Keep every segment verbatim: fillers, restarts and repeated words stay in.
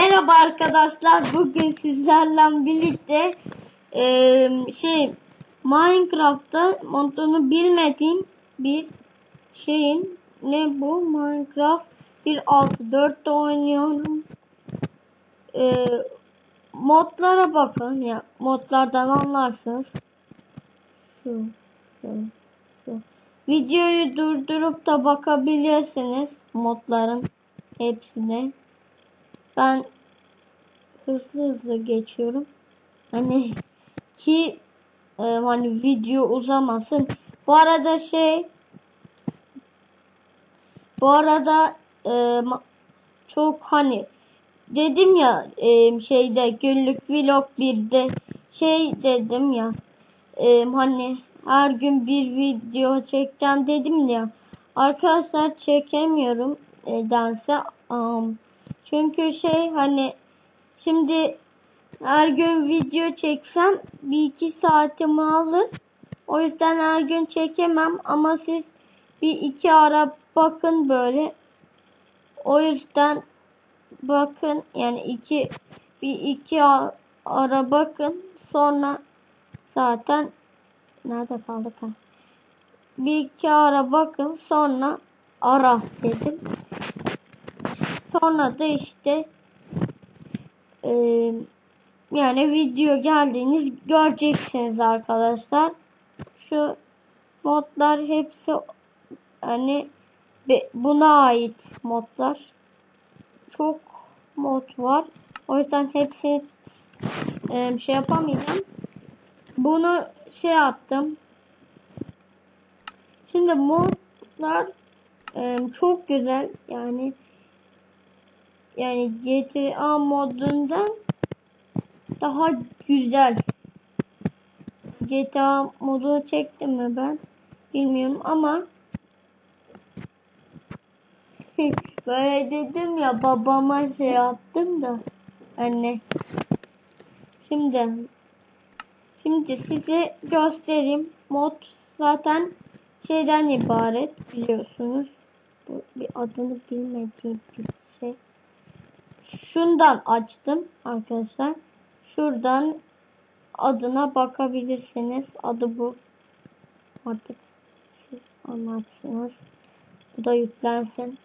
Merhaba arkadaşlar, bugün sizlerle birlikte e, şey Minecraft'ta modunu bilmediğim bir şeyin ne bu Minecraft bir nokta altı nokta dört'te oynuyorum. E, modlara bakın ya, modlardan anlarsınız. Şu, şu, şu. Videoyu durdurup da bakabilirsiniz modların hepsine. Ben hızlı hızlı geçiyorum. Hani ki e, hani video uzamasın. Bu arada şey bu arada e, çok hani dedim ya e, şeyde günlük vlog birde şey dedim ya e, hani her gün bir video çekeceğim dedim ya. Arkadaşlar çekemiyorum nedense. Um, çünkü şey hani şimdi her gün video çeksem bir iki saatimi alır. O yüzden her gün çekemem ama siz bir iki ara bakın böyle. O yüzden bakın yani iki bir iki ara bakın, sonra zaten nerede kaldık ha? Bir iki ara bakın, sonra ara dedim. Sonra da işte eee yani video geldiğiniz göreceksiniz arkadaşlar. Şu modlar hepsi hani buna ait modlar. Çok mod var. O yüzden hepsi e, şey yapamayacağım. Bunu şey yaptım. Şimdi modlar e, çok güzel. Yani yani G T A modundan daha güzel. G T A modunu çektim mi ben bilmiyorum ama böyle dedim ya, babama şey yaptım da anne. Şimdi şimdi size göstereyim. Mod zaten şeyden ibaret, biliyorsunuz. Bu bir adını bilmediğim bir şey. Şundan açtım arkadaşlar. Şuradan adına bakabilirsiniz. Adı bu. Artık siz anlarsınız. Bu da yüklensin.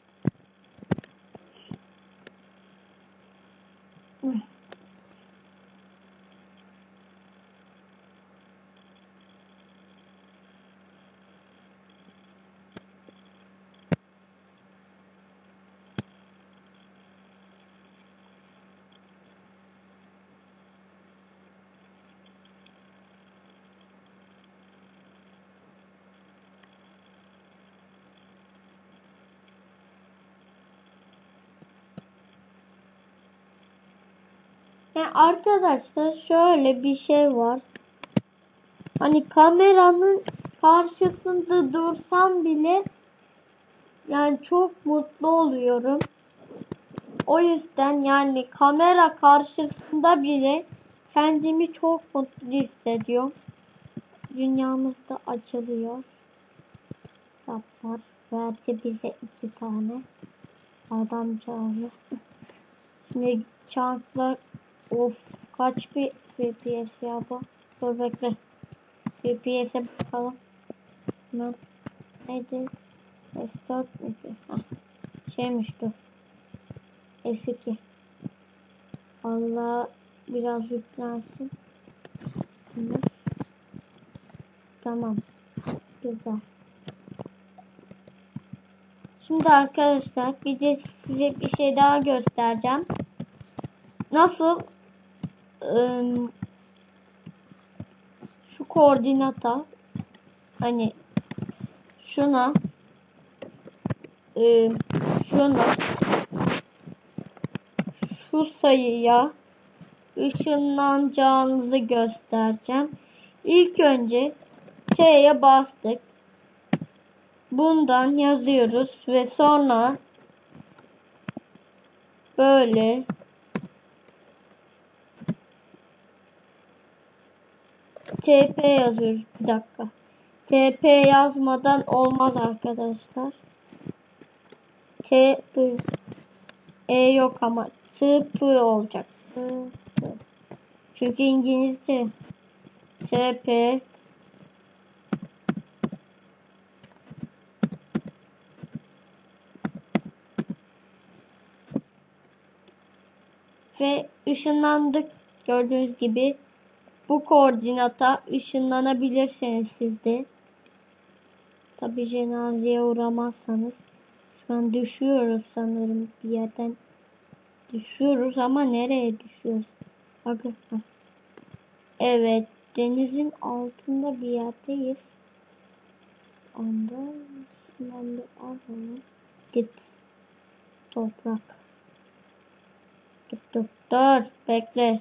Yani arkadaşlar şöyle bir şey var. Hani kameranın karşısında dursam bile yani çok mutlu oluyorum. O yüzden yani kamera karşısında bile kendimi çok mutlu hissediyorum. Dünyamızda açılıyor. Kitaplar verdi bize iki tane. Adamcağızı. Şimdi çarklar, of kaç bir F P S ya bu. Dur bekle. F P S'e bakalım. Hemen. Neydi? F dört mü? Heh. Şeymiş dur. F iki. Allah biraz yüklensin. Şimdi. Tamam. Güzel. Şimdi arkadaşlar bir de size bir şey daha göstereceğim. Nasıl ıı, şu koordinata hani şuna ıı, şuna şu sayıya ışınlanacağınızı göstereceğim. İlk önce T'ye bastık. Bundan yazıyoruz ve sonra böyle T P yazıyoruz. Bir dakika. T P yazmadan olmaz arkadaşlar. T bu E yok ama Sıpı olacak. Sıpı. Çünkü İngilizce. Sıpı. Ve ışınlandık. Gördüğünüz gibi bu koordinata ışınlanabilirsiniz siz de. Tabi cenazeye uğramazsanız. Şu an düşüyoruz sanırım bir yerden. Düşüyoruz ama nereye düşüyoruz? Bakın. Evet, denizin altında bir yerdeyiz. Ondan ben bir alalım. Git. Toprak. Dur dur dur. Bekle.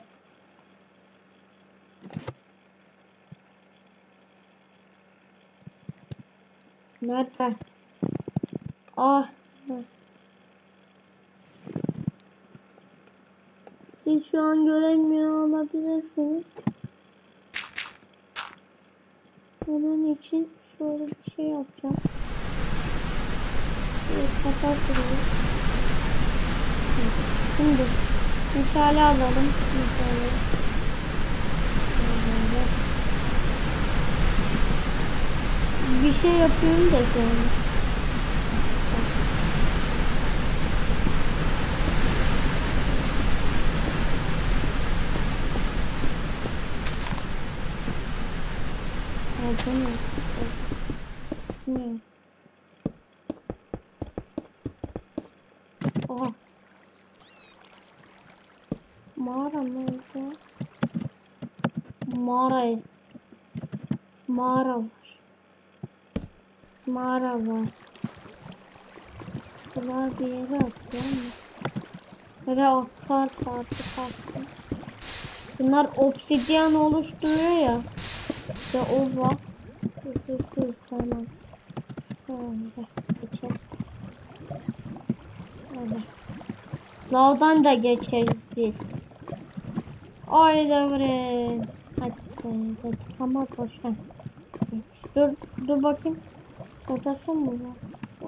Nerede? Ah. Siz şu an göremiyor olabilirsiniz. Onun için şöyle bir şey yapacağım. Evet, kapatsınız. Şimdi meşale alalım. Meşale. Bir şey yapıyorum da şu an. Ne? Ne? Oha. Mağara nerede? Mağara. Mağara var. Mağara var. Bunlar bir yere atıyor mu? Böyle atarsa artık attı. Bunlar obsidyen oluşturuyor ya. İşte o var. Dur, tamam. Öyle geçelim. Öyle. Lavdan da geçeriz biz. Haydi bre. Hadi hadi. Ama boşver. Dur dur bakayım. Odasın mı var?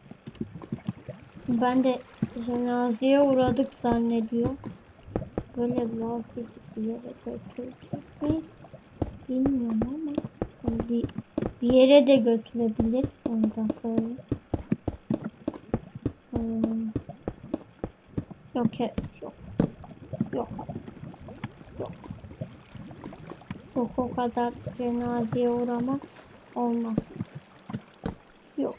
Ben de cenazeye uğradık zannediyor. Böyle lav bir yere götürecek mi? Bilmiyorum ama yani bir, bir yere de götürebilir ondan sonra. Hmm. Yok yok yok yok yok yok o kadar cenazeye uğramak olmaz. Yok.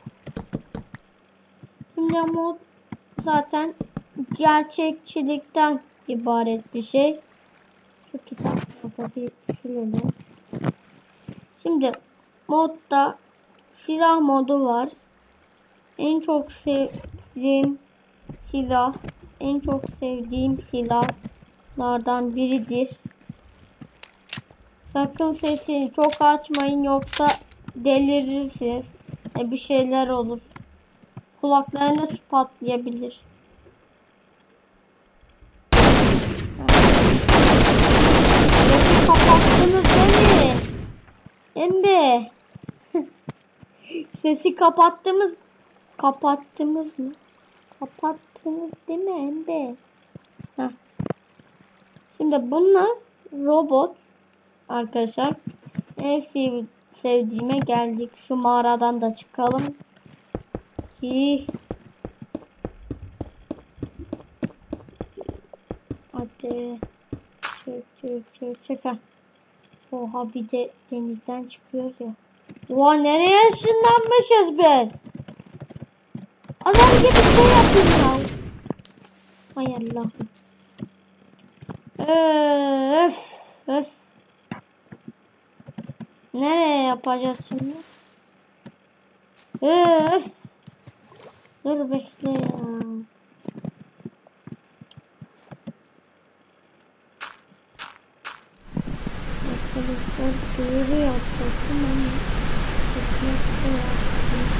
Şimdi mod zaten gerçekçilikten ibaret bir şey. Şu kitap burada bir silelim. Şimdi modda silah modu var. En çok sevdiğim silah, en çok sevdiğim silahlardan biridir. Sakın sesini çok açmayın yoksa delirirsiniz. E bir şeyler olur. Kulaklarınız patlayabilir. Sesi kapattınız değil mi? Embe. Sesi kapattığımız kapattığımız mı? Kapattınız değil mi Embe? Heh. Şimdi bunlar robot arkadaşlar. En sev sevdiğime geldik. Şu mağaradan da çıkalım. Ki hadi çık çık çık çık. Ha. Oha bir de denizden çıkıyoruz ya. Oha nereye ışınlanmışız biz? Adam gibi bir şey yapayım ya. Hay Allah'ım. Öf öf. Nereye yapacağız şimdi? Öf. Dur bekle ya. Arkadaşlar duyuru yapacaktım ama kesinlikle yaptım.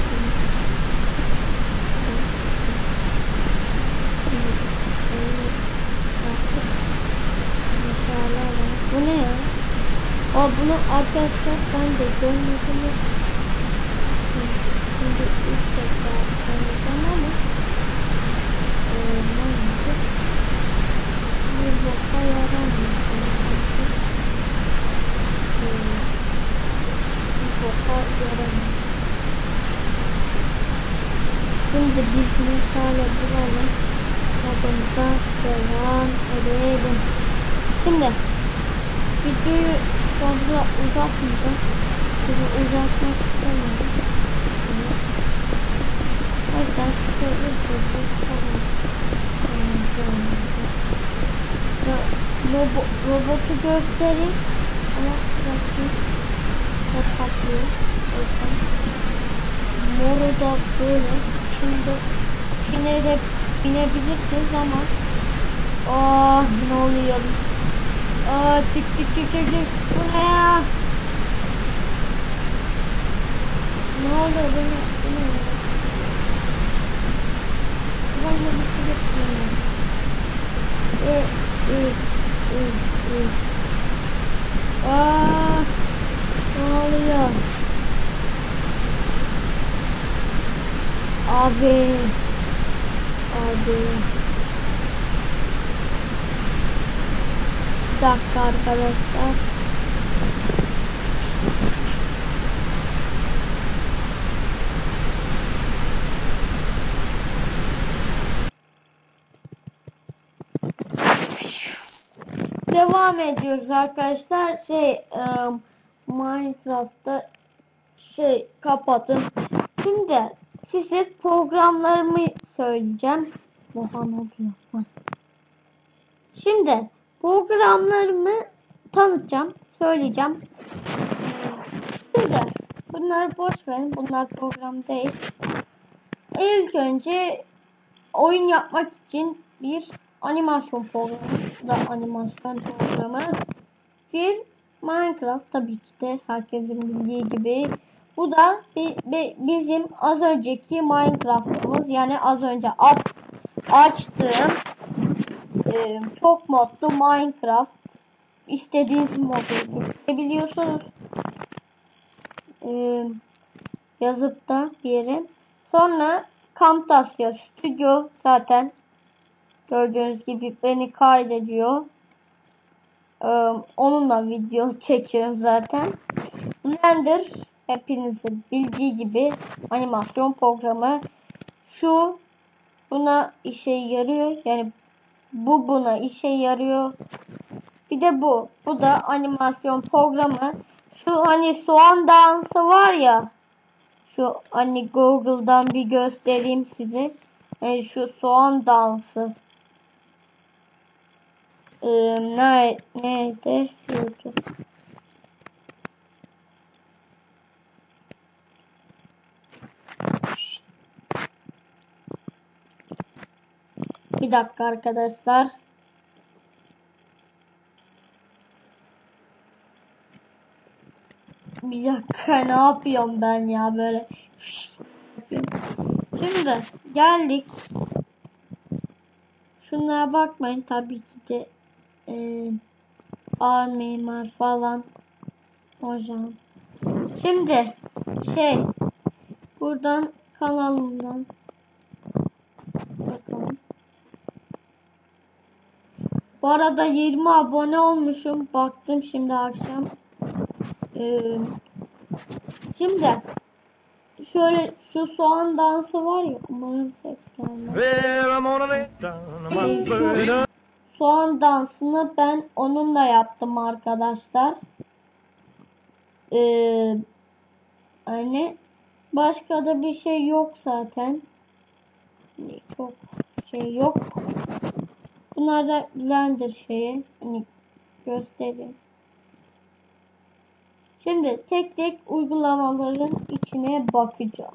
Bu ne ya? Aa bunu arkadaşlar ben de görmedim. Şimdi ilk defa göreceğim ama olmadı. Bildiğiniz hale bulalım. Modumuza devam edelim. Şimdi videoyu fazla uzatmayacağım. Bunu uzatmak istemiyorum. O yüzden şöyle şöyle tamam. Robo, robotu göstereyim ama biraz kapatlıyor. O yüzden moru da böyle. Şimdi içine de binebilirsiniz ama ah ne oluyor? Aa çık çık çık çık çık. Bu ne ya? Ne oluyor bu ne? Bu ne? Ben de bir şey yapıyorum. Ee, e, e, e. Aa ne oluyor? Abi. Abi. Bir dakika arkadaşlar. Devam ediyoruz arkadaşlar. Şey um, Minecraft'ta şey kapatın. Şimdi size programlarımı söyleyeceğim. Oha ne oluyor? Şimdi programlarımı tanıtacağım, söyleyeceğim. Şimdi bunları boş verin. Bunlar program değil. İlk önce oyun yapmak için bir animasyon programı. Bu da animasyon programı. Bir Minecraft tabii ki de herkesin bildiği gibi. Bu da bi, bi, bizim az önceki Minecraft'ımız. Yani az önce aç, açtığım e, çok modlu Minecraft. İstediğiniz modu biliyorsunuz. E, yazıp da bir yere. Sonra Camtasia Studio zaten gördüğünüz gibi beni kaydediyor. Ee, onunla video çekiyorum zaten. Blender hepinizin bildiği gibi animasyon programı. Şu buna işe yarıyor. Yani bu buna işe yarıyor. Bir de bu. Bu da animasyon programı. Şu hani soğan dansı var ya. Şu hani Google'dan bir göstereyim size. Yani şu soğan dansı. Ee, nerede? Nerede? Şurada. Bir dakika arkadaşlar. Bir dakika ne yapıyorum ben ya böyle. Şimdi geldik. Şunlara bakmayın tabii ki de e, ağır mimar falan hocam. Şimdi şey buradan kanalımdan bakalım. Bu arada yirmi abone olmuşum. Baktım şimdi akşam. Ee, şimdi şöyle şu soğan dansı var ya. Umarım ses gelmez. Ee, şu soğan dansını ben onunla yaptım arkadaşlar. Ee, hani başka da bir şey yok zaten. Çok şey yok. Bunlar da Blender şeyi. Hani göstereyim. Şimdi tek tek uygulamaların içine bakacağım.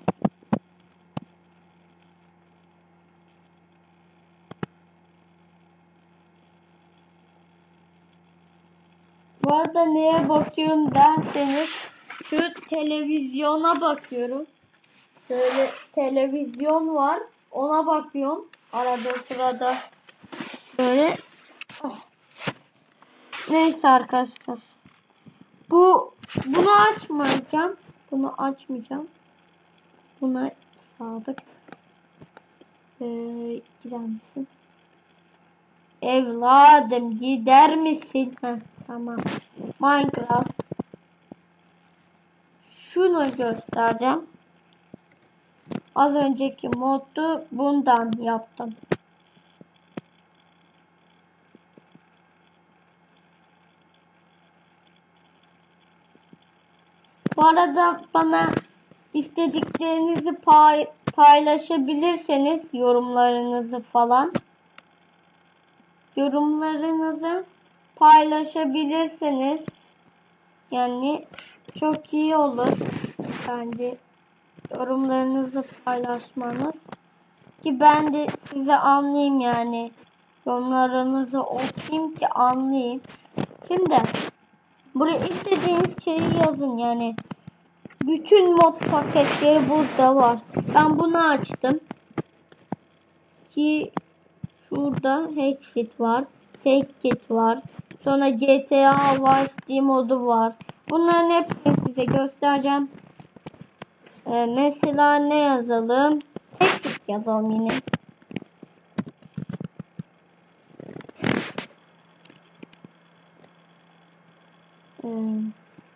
Bu arada neye bakıyorum derseniz şu televizyona bakıyorum. Şöyle televizyon var. Ona bakıyorum. Arada sırada. Böyle. Oh. Neyse arkadaşlar. Bu bunu açmayacağım. Bunu açmayacağım. Buna sadık. Ee, gider misin? Evladım gider misin? Heh, tamam. Minecraft. Şunu göstereceğim. Az önceki modu bundan yaptım. Bu arada bana istediklerinizi pay paylaşabilirseniz yorumlarınızı falan. Yorumlarınızı paylaşabilirseniz yani çok iyi olur bence yorumlarınızı paylaşmanız ki ben de size anlayayım yani yorumlarınızı okuyayım ki anlayayım. Şimdi buraya istediğiniz şeyi yazın yani bütün mod paketleri burada var. Ben bunu açtım ki şurada Hexit var, Take It var. Sonra G T A Vice City modu var. Bunların hepsini size göstereceğim. Ee, mesela ne yazalım? Take It yazalım yine. Hmm.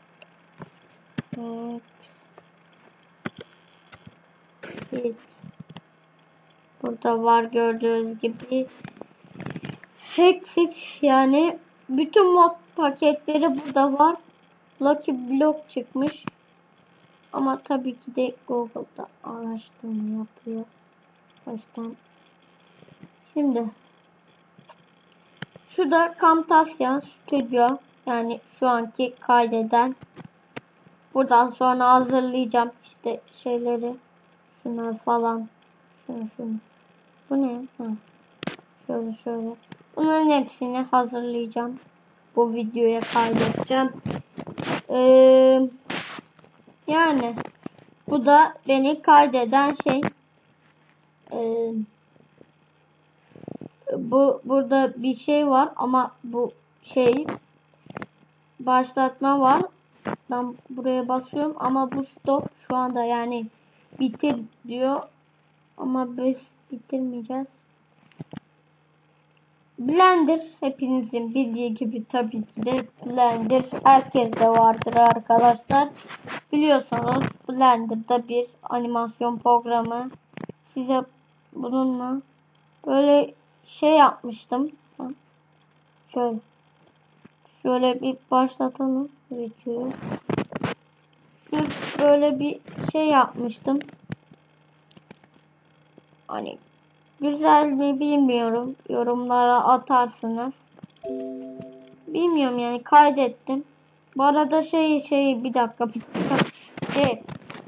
Take It. Burada var gördüğünüz gibi. Hexit yani bütün mod paketleri burada var. Lucky Block çıkmış. Ama tabii ki de Google'da araştırma yapıyor. O yüzden. Şimdi. Şurada Camtasia Studio. Yani şu anki kaydeden. Buradan sonra hazırlayacağım işte şeyleri. Şunlar falan. Şunu şunu. Bu ne? Ha. Şöyle şöyle. Bunların hepsini hazırlayacağım. Bu videoya kaydedeceğim. Ee, yani. Bu da beni kaydeden şey. Ee, bu burada bir şey var ama bu şey başlatma var. Ben buraya basıyorum ama bu stop şu anda yani bitir diyor ama biz bitirmeyeceğiz. Blender hepinizin bildiği gibi tabii ki de Blender herkeste vardır arkadaşlar. Biliyorsunuz Blender'da bir animasyon programı. Size bununla böyle şey yapmıştım. Şöyle şöyle bir başlatalım videoyu. Böyle bir şey yapmıştım. Hani güzel mi bilmiyorum. Yorumlara atarsınız. Bilmiyorum yani kaydettim. Bu arada şey şey bir dakika bir dakika. Şey,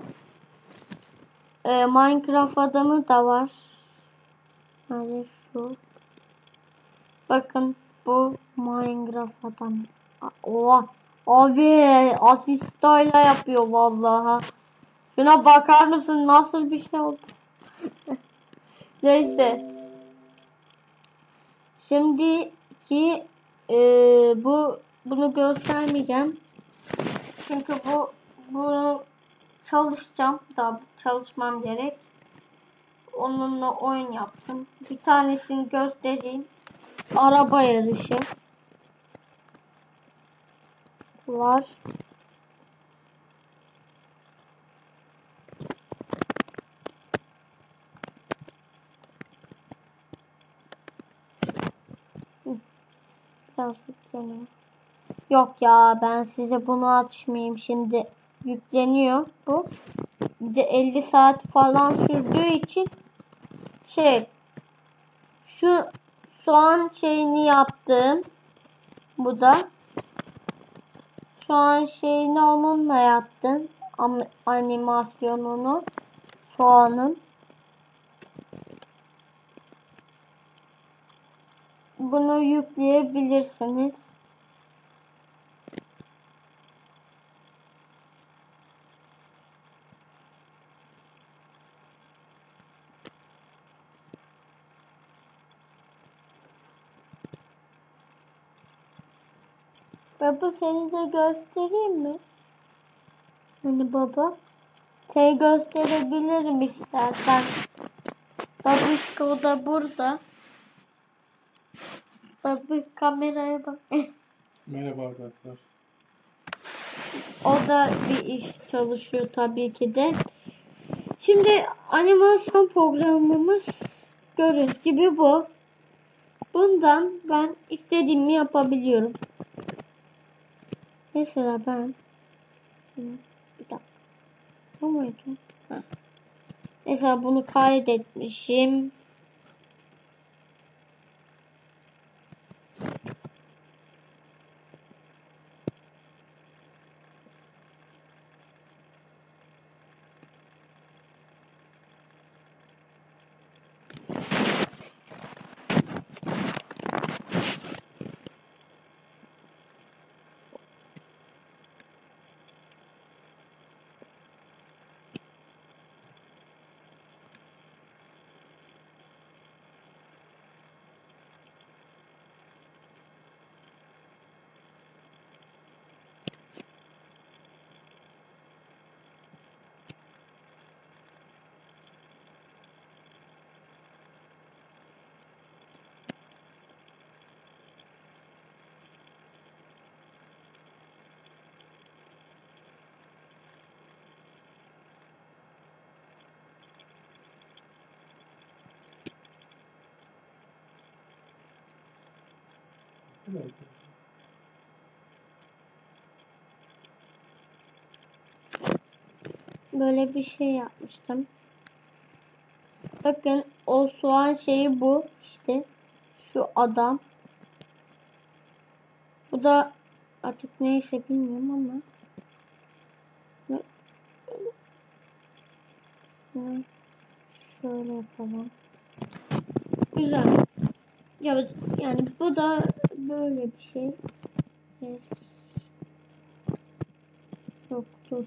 e, Minecraft adamı da var. Hani şu. Bakın bu Minecraft adam. Oha. Abi asistayla yapıyor vallahi. Şuna bakar mısın nasıl bir şey oldu? Neyse. Şimdiki e, bu bunu göstermeyeceğim. Çünkü bu bunu çalışacağım. Daha çalışmam gerek. Onunla oyun yaptım. Bir tanesini göstereyim. Araba yarışı var. Biraz yükleniyor. Yok ya ben size bunu açmayayım. Şimdi yükleniyor bu. Bir de elli saat falan sürdüğü için şey şu soğan şeyini yaptım. Bu da soğan şeyini onunla yaptım. Animasyonunu soğanın. Bunu yükleyebilirsiniz. Baba seni de göstereyim mi? Hani baba? Seni gösterebilirim istersen. Babişko da burada. Babi kameraya bak. Merhaba arkadaşlar. O da bir iş çalışıyor tabii ki de. Şimdi animasyon programımız gördüğünüz gibi bu. Bundan ben istediğimi yapabiliyorum. Mesela ben bir dakika. Bu muydu? Ha. Mesela bunu kaydetmişim. Evet. Böyle bir şey yapmıştım. Bakın o soğan şeyi bu işte. Şu adam. Bu da artık neyse bilmiyorum ama. Şunu şöyle yapalım. Güzel. Ya, yani bu da böyle bir şey. Yes. Yok dur.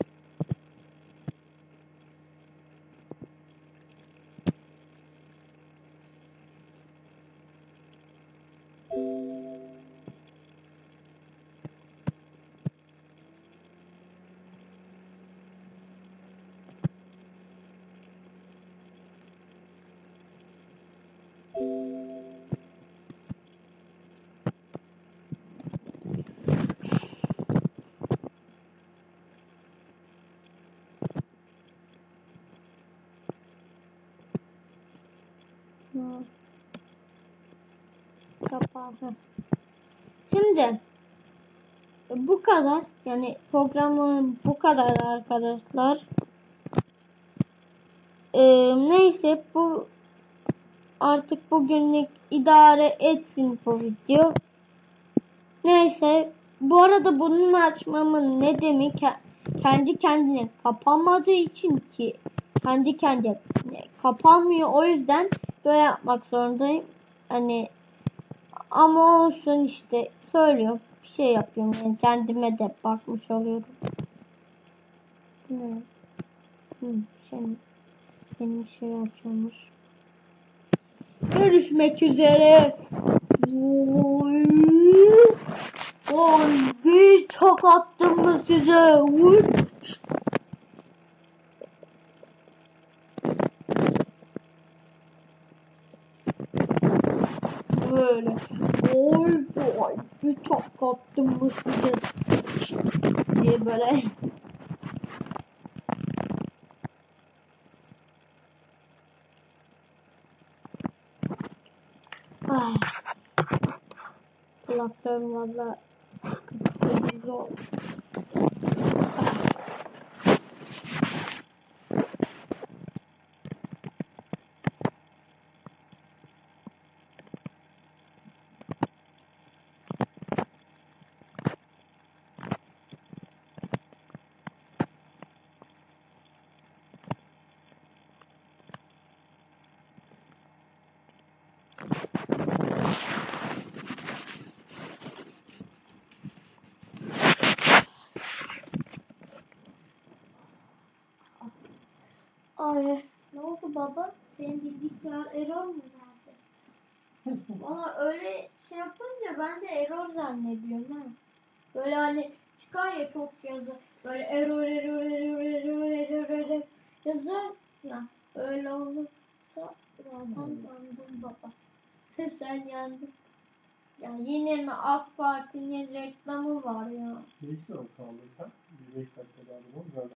Ha. Kapağı. Heh. Şimdi bu kadar. Yani programların bu kadar arkadaşlar. Ee, neyse bu artık bugünlük idare etsin bu video. Neyse bu arada bunun açmamın nedeni ke- kendi kendine kapanmadığı için ki kendi kendine kapanmıyor, o yüzden böyle yapmak zorundayım. Hani ama olsun işte söylüyorum, bir şey yapıyorum yani kendime de bakmış oluyorum. Ne? Hı, şey, benim şey açılmış. Görüşmek üzere. Oy, oy, bir çok attım mı size? Oy. Böyle. Oy, oy, bir çok attım mı size? Diye böyle. Ay. Kulaklarım valla zor. Ay, ne oldu baba? Senin bilgisayar error mu verdi? Valla öyle şey yapınca ben de error zannediyorum ha. Böyle hani çıkar ya çok yazı. Böyle error error error error error error yazar ya. Öyle olursa zaten yandım baba. Sen yandın. Ya yine mi AK Parti'nin reklamı var ya. Neyse o kaldı sen. Bir beş dakika daha da